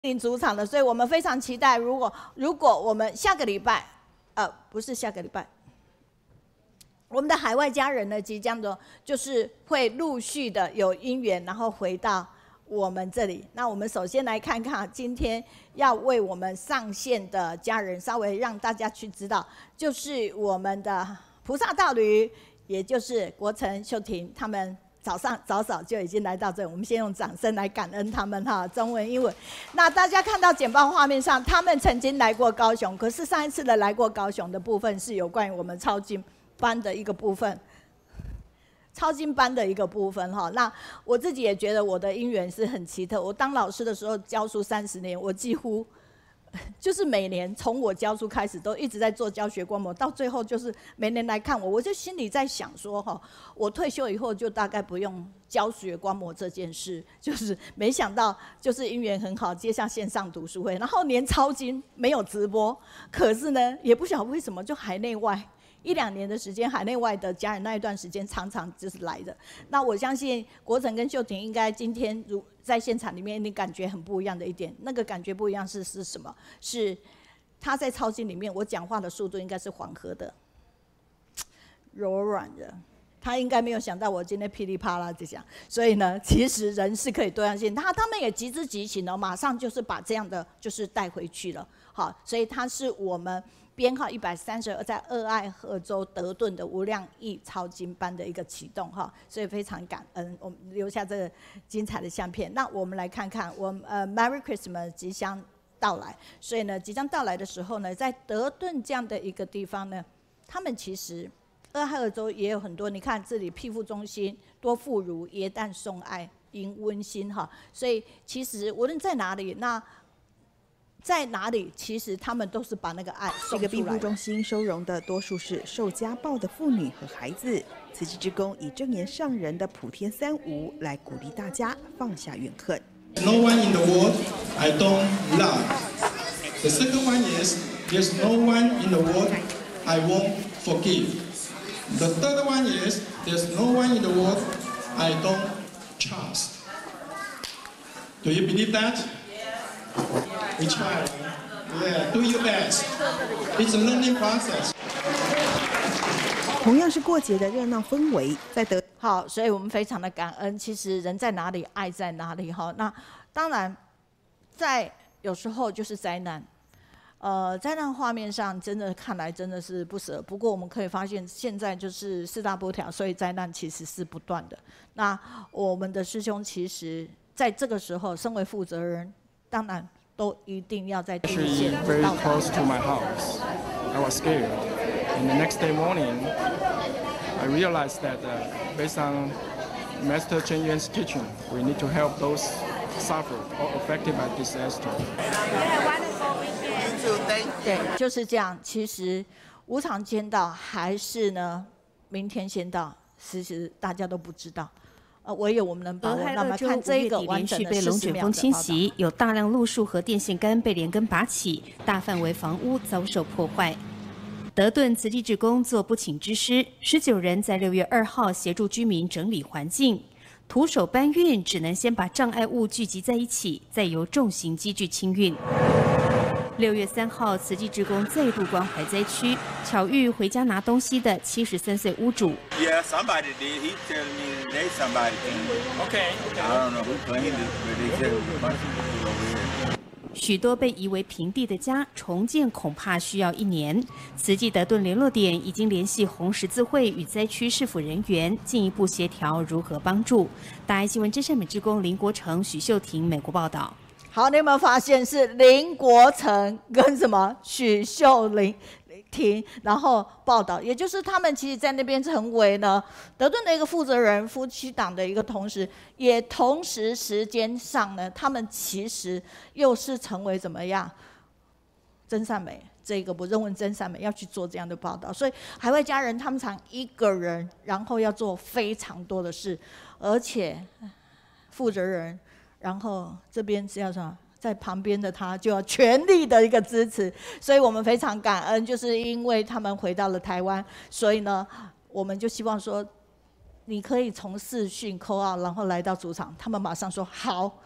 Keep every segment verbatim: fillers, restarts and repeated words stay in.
定主场的，所以我们非常期待。如果如果我们下个礼拜，呃，不是下个礼拜，我们的海外家人呢，即将的，就是会陆续的有姻缘，然后回到我们这里。那我们首先来看看今天要为我们上线的家人，稍微让大家去知道，就是我们的菩萨道侣，也就是国成、秀婷他们。早上早早就已经来到这里，我们先用掌声来感恩他们哈，中文、英文。那大家看到简报画面上，他们曾经来过高雄，可是上一次的来过高雄的部分是有关于我们超经班的一个部分，超经班的一个部分哈。那我自己也觉得我的因缘是很奇特，我当老师的时候教书三十年，我几乎。就是每年从我教书开始，都一直在做教学观摩，到最后就是每年来看我，我就心里在想说，哈，我退休以后就大概不用教学观摩这件事，就是没想到就是因缘很好，接下线上读书会，然后连超经没有直播，可是呢，也不晓得为什么就海内外。一两年的时间，海内外的家人那一段时间常常就是来的。那我相信国成跟秀婷应该今天如在现场里面，你感觉很不一样的一点，那个感觉不一样是是什么？是他在超经里面，我讲话的速度应该是缓和的、柔软的。他应该没有想到我今天噼里啪啦就讲，所以呢，其实人是可以多样性。他他们也极之极情哦，马上就是把这样的就是带回去了。好，所以他是我们。编号一百三十二，在俄亥俄州德顿的无量义超经班的一个启动哈，所以非常感恩，我们留下这个精彩的相片。那我们来看看，我们呃 Merry Christmas 即将到来，所以呢，即将到来的时候呢，在德顿这样的一个地方呢，他们其实俄亥俄州也有很多，你看这里庇护中心、多妇孺、耶诞送爱、迎温馨哈，所以其实无论在哪里，那。在哪里？其实他们都是把那个爱送出来。 这个庇护中心收容的多数是受家暴的妇女和孩子。慈济志工以正言上人的普天三无来鼓励大家放下怨恨。 No one in the world I don't love. The second one is there's no one in the world I won't forgive. The third one is there's no one in the world I don't trust. Do you believe that?We try. Yeah, do your best. It's a learning process. 同样是过节的热闹氛围，在德好，所以我们非常的感恩。其实人在哪里，爱在哪里哈。那当然，在有时候就是灾难，呃，灾难画面上真的看来真的是不舍。不过我们可以发现，现在就是四大波条，所以灾难其实是不断的。那我们的师兄其实在这个时候，身为负责人，当然。都一定要在第一线。 Very close to my house. I was scared. And the next day morning, I realized that uh, based on Master Chen Yuan's teaching, we need to help those suffered or affected by disaster. 对，就是这样。其实无常先到还是呢，明天先到，其实大家都不知道。 呃，唯有我们能把握。那么看这个完整的被龙卷风侵袭，有大量路树和电线杆被连根拔起，大范围房屋遭受破坏。德顿慈济志工做不请之师，十九人在六月二号协助居民整理环境。徒手搬运只能先把障碍物聚集在一起，再由重型机具清运。 六月三号，慈济志工再度关怀灾区，巧遇回家拿东西的七十三岁屋主。 Yeah, somebody did. He tell me they somebody came. Okay, okay. I don't know who claimed it, but they said it was a bunch of people over here. 许多被夷为平地的家重建恐怕需要一年。慈济德顿联络点已经联系红十字会与灾区市府人员，进一步协调如何帮助。大爱新闻真善美志工林国成、许秀婷，美国报道。 好，你有没有发现是林国成跟什么许秀玲婷，然后报道，也就是他们其实在那边成为呢德顿的一个负责人，夫妻档的一个同时，也同时时间上呢，他们其实又是成为怎么样真善美这个不认为真善美要去做这样的报道，所以海外家人他们常一个人，然后要做非常多的事，而且负责人。 然后这边是要什么？在旁边的他就要全力的一个支持，所以我们非常感恩，就是因为他们回到了台湾，所以呢，我们就希望说，你可以从视讯 call out， 然后来到主场，他们马上说好，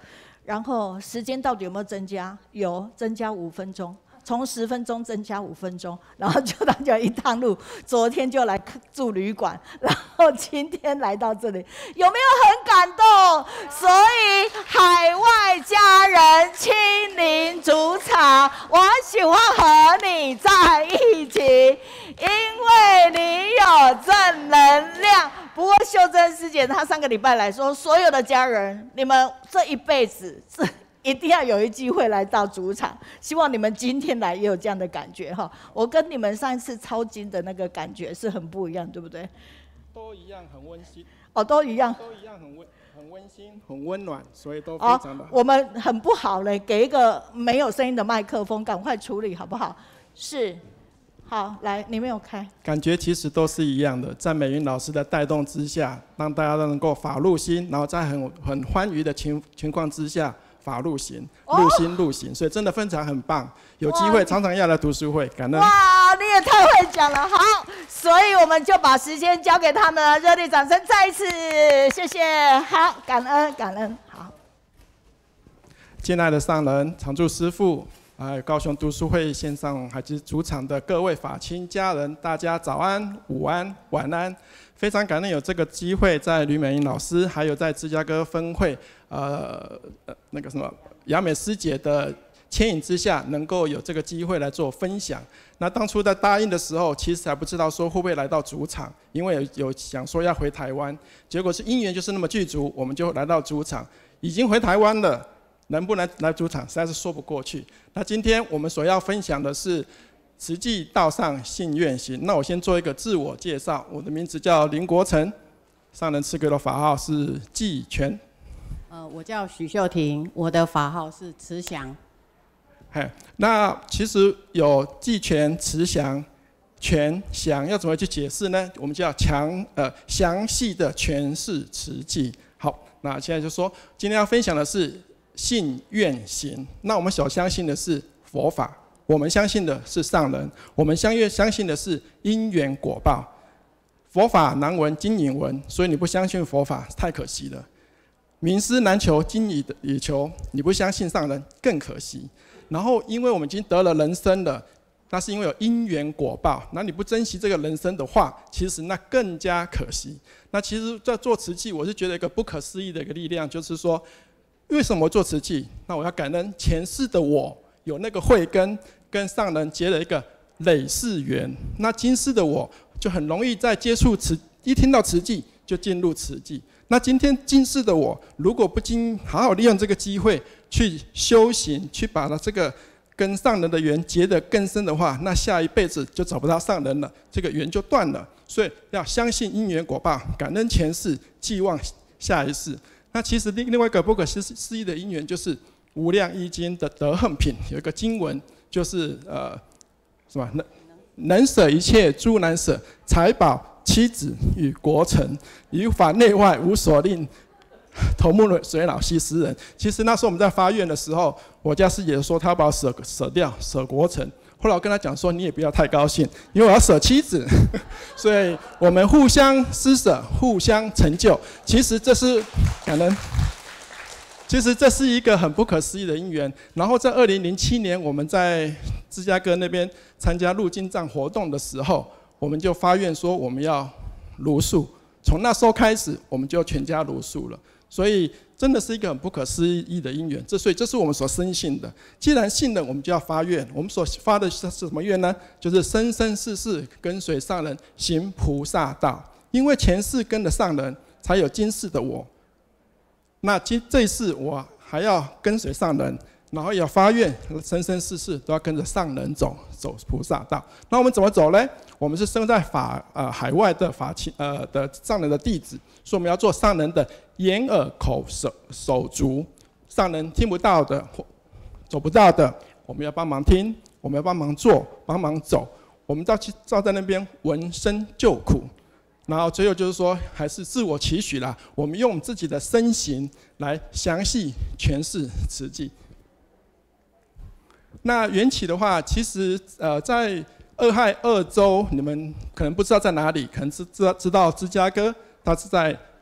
然后时间到底有没有增加？有，增加五分钟。从十分钟增加五分钟，然后就大家一趟路。昨天就来住旅馆，然后今天来到这里，有没有很感动？所以海外家人亲临主场，我很喜欢和你在一起，因为你有正能量。不过秀珍师姐她上个礼拜来说，所有的家人，你们这一辈子是。一定要有一机会来到主场，希望你们今天来也有这样的感觉哈。我跟你们上一次抄经的那个感觉是很不一样，对不对？ 都一样，很温馨。 哦，都一样， 都一样，很温很温馨，很温暖，所以都非常的好。 哦，我们很不好嘞，给一个没有声音的麦克风，赶快处理好不好？是，好，来，你没有开。 感觉其实都是一样的，在美云老师的带动之下，让大家都能够法入心，然后在很很欢愉的情情况之下。法入行，入心入行，所以真的分享很棒。有机会常常要来读书会，感恩。 哇，你也太会讲了，好，所以我们就把时间交给他们，热烈掌声，再一次谢谢，好，感恩感恩，好。 敬爱的上人、常住师父，还有高雄读书会线上还是主场的各位法亲家人，大家早安、午安、晚安。非常感恩有这个机会，在吕美英老师，还有在芝加哥分会，呃，那个什么雅美师姐的牵引之下，能够有这个机会来做分享。那当初在答应的时候，其实还不知道说会不会来到主场，因为有有想说要回台湾，结果是因缘就是那么具足，我们就来到主场，已经回台湾了，能不能来主场，实在是说不过去。那今天我们所要分享的是。慈济道上信愿行。那我先做一个自我介绍，我的名字叫林国成，上人赐给的法号是济全。 呃，我叫许秀婷，我的法号是慈祥。 嘿，那其实有济全、慈祥、全祥，要怎么去解释呢？我们就要强呃详细的诠释慈济。好，那现在就说，今天要分享的是信愿行。那我们所相信的是佛法。我们相信的是上人，我们相越相信的是因缘果报。佛法难闻经引闻，所以你不相信佛法太可惜了。名师难求经已求，你不相信上人更可惜。然后，因为我们已经得了人生了，那是因为有因缘果报。那你不珍惜这个人生的话，其实那更加可惜。那其实，在做慈济，我是觉得一个不可思议的一个力量，就是说，为什么做慈济？那我要感恩前世的我。有那个慧根跟上人结了一个累世缘，那今世的我就很容易在接触慈，一听到慈济就进入慈济。那今天今世的我，如果不经好好利用这个机会去修行，去把它这个跟上人的缘结得更深的话，那下一辈子就找不到上人了，这个缘就断了。所以要相信因缘果报，感恩前世，寄望下一世。那其实另另外一个不可思议的因缘就是。无量易经的德行品有一个经文，就是呃，什么能能舍一切诸难舍，财宝妻子与国城，于法内外无所令，头目水老西施人。其实那时候我们在发愿的时候，我家师姐说她要把我舍舍掉，舍国城。后来我跟她讲说，你也不要太高兴，因为我要舍妻子，所以我们互相施舍，互相成就。其实这是感恩。其实这是一个很不可思议的因缘。然后在二零零七年，我们在芝加哥那边参加入经藏活动的时候，我们就发愿说我们要茹素。从那时候开始，我们就全家茹素了。所以真的是一个很不可思议的因缘。这所以这是我们所深信的。既然信了，我们就要发愿。我们所发的是什么愿呢？就是生生世世跟随上人行菩萨道。因为前世跟着上人，才有今世的我。那今这一世我还要跟随上人，然后也要发愿，生生世世都要跟着上人走，走菩萨道。那我们怎么走呢？我们是生在法呃海外的法亲呃的上人的弟子，所以我们要做上人的眼耳口手手足。上人听不到的、走不到的，我们要帮忙听，我们要帮忙做，帮忙走。我们要去照在那边闻声救苦。然后最后就是说，还是自我期许啦。我们用自己的身形来详细诠释慈济。那缘起的话，其实呃，在俄亥俄州，你们可能不知道在哪里，可能知知道知道芝加哥，它是在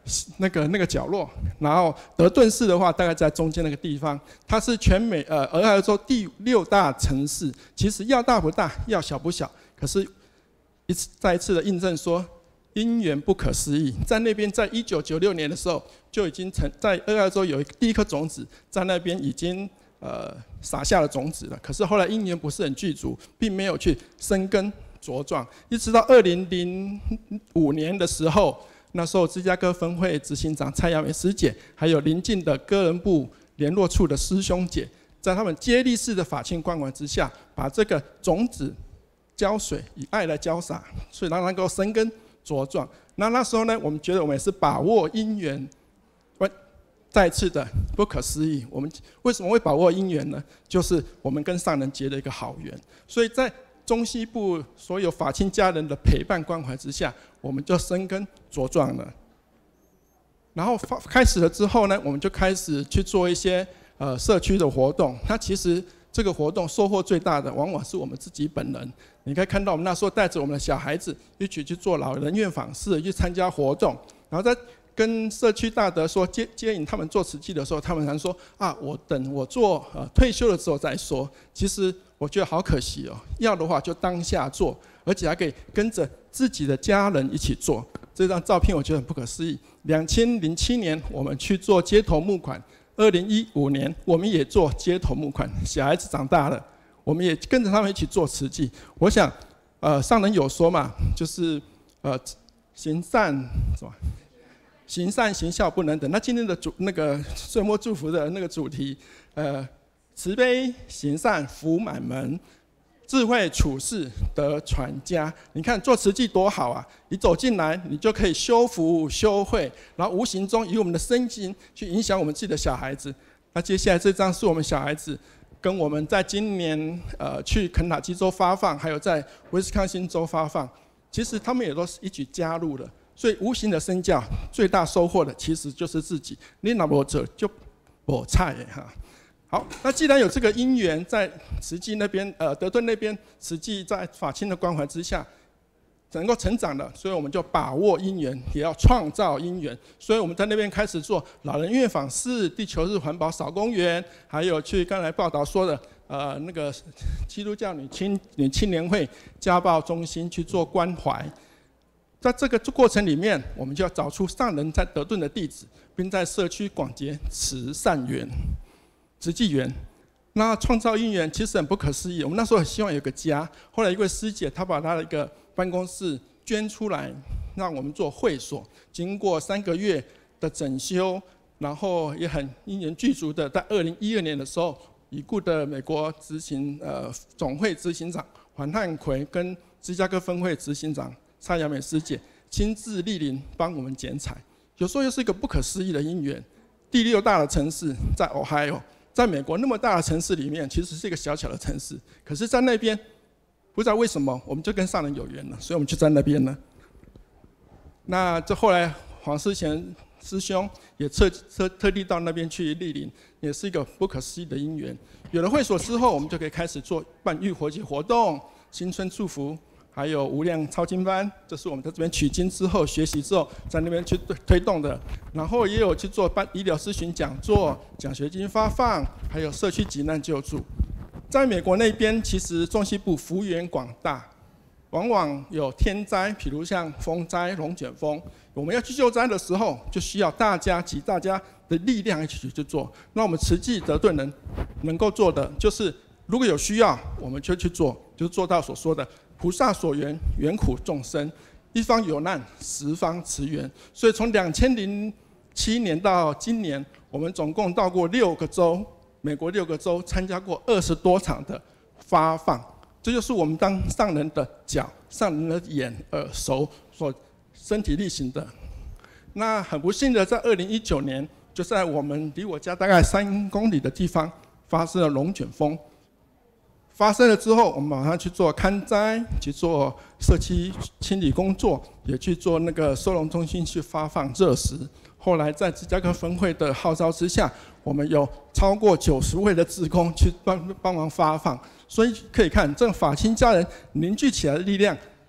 那个那个角落，然后德顿市的话大概在中间那个地方，它是全美呃俄亥俄州第六大城市。其实要大不大，要小不小，可是一次再一次的印证说，因缘不可思议。在那边，在一九九六年的时候，就已经成在俄亥俄州有一个第一颗种子，在那边已经呃撒下了种子了。可是后来因缘不是很具足，并没有去生根茁壮，一直到二零零五年的时候。那时候，芝加哥分会执行长蔡雅美师姐，还有邻近的哥伦布联络处的师兄姐，在他们接力式的法亲关怀之下，把这个种子浇水，以爱来浇洒，所以让它能够生根茁壮。那那时候呢，我们觉得我们也是把握因缘，再次的不可思议。我们为什么会把握因缘呢？就是我们跟上人结了一个好缘，所以在中西部所有法亲家人的陪伴关怀之下，我们就生根茁壮了。然后开始了之后呢，我们就开始去做一些呃社区的活动。那其实这个活动收获最大的，往往是我们自己本人。你可以看到，我们那时候带着我们的小孩子一起去做老人院访视，去参加活动，然后在跟社区大德说接接引他们做慈济的时候，他们常说啊，我等我做呃退休了之后再说。其实我觉得好可惜哦，要的话就当下做，而且还可以跟着自己的家人一起做。这张照片我觉得很不可思议。两千零七年我们去做街头募款，二零一五年我们也做街头募款。小孩子长大了，我们也跟着他们一起做慈济。我想，呃，上人有说嘛，就是呃行善什么？行善行孝不能等。那今天的主那个岁末祝福的那个主题，呃，慈悲行善福满门，智慧处世得传家。你看做慈济多好啊！你走进来，你就可以修福修慧，然后无形中以我们的身心去影响我们自己的小孩子。那接下来这张是我们小孩子跟我们在今年呃去肯塔基州发放，还有在威斯康星州发放，其实他们也都是一起加入了。所以无形的身教最大收获的其实就是自己，你若无做就无菜哈。好，那既然有这个因缘，在慈济那边，呃，德顿那边，慈济在法亲的关怀之下，能够成长了，所以我们就把握因缘，也要创造因缘。所以我们在那边开始做老人院访视、地球日环保扫公园，还有去刚才报道说的，呃，那个基督教女青女青年会家暴中心去做关怀。在这个过程里面，我们就要找出上人在德顿的地址，并在社区广结慈善缘、慈济缘。那创造因缘其实很不可思议。我们那时候很希望有个家，后来一位师姐她把她的一个办公室捐出来，让我们做会所。经过三个月的整修，然后也很因缘具足的，在二零一二年的时候，已故的美国执行呃总会执行长黄汉奎跟芝加哥分会执行长蔡雅美师姐亲自莅临帮我们剪彩，有时候又是一个不可思议的因缘。第六大的城市在 Ohio， 在美国那么大的城市里面，其实是一个小小的城市，可是在那边不知道为什么我们就跟上人有缘了，所以我们就在那边了。那这后来黄思贤师兄也特特特地到那边去莅临，也是一个不可思议的因缘。有了会所之后，我们就可以开始做办浴火节活动、新春祝福。还有无量抄经班，这是我们在这边取经之后学习之后，在那边去推动的。然后也有去做办医疗咨询讲座、奖学金发放，还有社区急难救助。在美国那边，其实中西部幅员广大，往往有天灾，比如像风灾、龙卷风，我们要去救灾的时候，就需要大家集大家的力量一起去做。那我们慈济德顿人能够做的，就是如果有需要，我们就去做，就做到所说的。菩萨所缘，缘苦众生，一方有难，十方驰援。所以从两千零七年到今年，我们总共到过六个州，美国六个州，参加过二十多场的发放。这就是我们当上人的脚、上人的眼、耳、手所身体力行的。那很不幸的，在二零一九年，就在我们离我家大概三公里的地方，发生了龙卷风。发生了之后，我们马上去做勘灾，去做社区清理工作，也去做那个收容中心去发放热食。后来在芝加哥分会的号召之下，我们有超过九十位的志工去帮帮忙发放。所以可以看，这法亲家人凝聚起来的力量，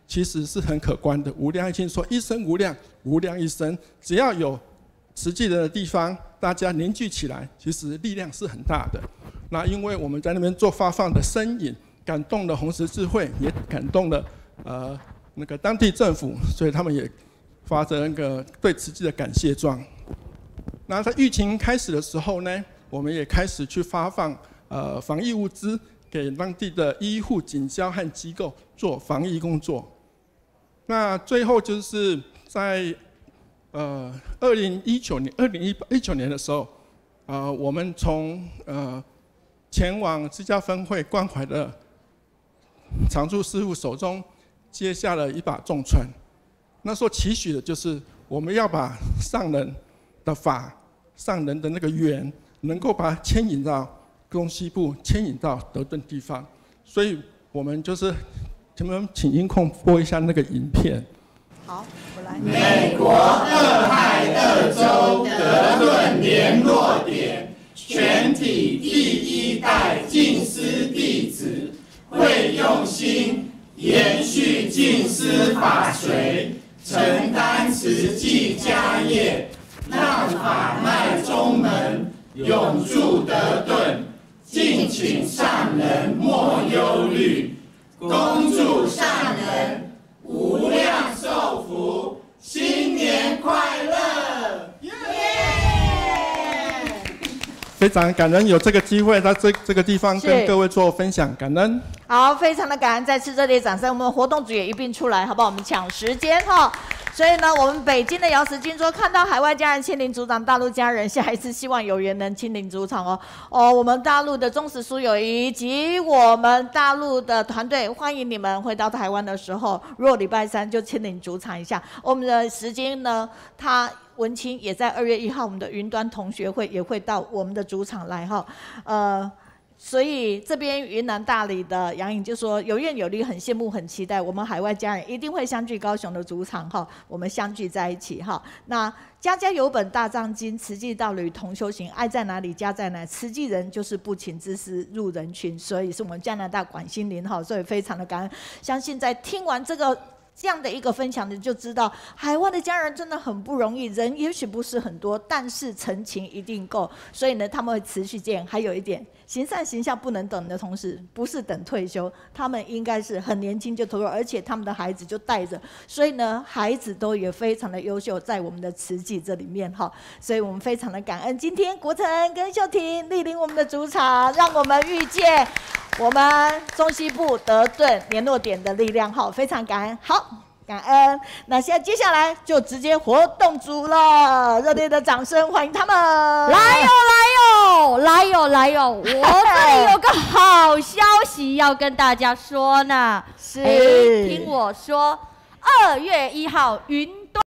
其实是很可观的。无量义经说一生无量，无量一生，只要有慈济人的地方，大家凝聚起来，其实力量是很大的。那因为我们在那边做发放的身影，感动了红十字会，也感动了呃那个当地政府，所以他们也发着那个对慈济的感谢状。那在疫情开始的时候呢，我们也开始去发放呃防疫物资给当地的医护、警消和机构做防疫工作。那最后就是在呃二零一九年、二零一九年的时候，呃我们从呃前往支教分会关怀的常住师父手中接下了一把重传。那时候期许的就是我们要把上人的法、上人的那个缘，能够把它牵引到东西部，牵引到德顿地方。所以我们就是请们请音控播一下那个影片。 好，我来。 美国俄亥俄州德顿联络点全体第一代净师弟子，会用心延续净师法髓，承担慈济家业，让法脉中门永驻德顿。敬请上人莫忧虑，恭祝上人无量寿福，新年快乐！耶！ 非常感恩有这个机会在这这个地方跟各位做分享，感恩。 好，非常的感恩，再次热烈掌声！我们活动组也一并出来，好不好？我们抢时间哈。所以呢，我们北京的瑶池金说看到海外家人亲临主场，大陆家人下一次希望有缘能亲临主场哦。哦，我们大陆的忠实书友以及我们大陆的团队，欢迎你们回到台湾的时候，如果礼拜三就亲临主场一下。我们的时间呢，他文清也在二月一号，我们的云端同学会也会到我们的主场来哈，呃。所以这边云南大理的杨颖就说有愿有力，很羡慕，很期待我们海外家人一定会相聚高雄的主场哈，我们相聚在一起哈。那家家有本大藏经，慈济道侣同修行，爱在哪里家在哪。慈济人就是不请自私入人群，所以是我们加拿大管心林哈，所以非常的感恩。相信在听完这个这样的一个分享，你就知道海外的家人真的很不容易，人也许不是很多，但是诚情一定够，所以呢他们会持续见。还有一点，行善行孝不能等的同时，不是等退休，他们应该是很年轻就投入，而且他们的孩子就带着，所以呢孩子都也非常的优秀，在我们的慈济这里面哈，所以我们非常的感恩今天国成跟秀婷莅临我们的主场，让我们遇见我们中西部德顿联络点的力量哈，非常感恩。好，感恩。那现在接下来就直接活动组了，热烈的掌声欢迎他们！ 来哟来哟来哟来哟！我这里有个好消息要跟大家说呢， 是， 听我说，二月一号云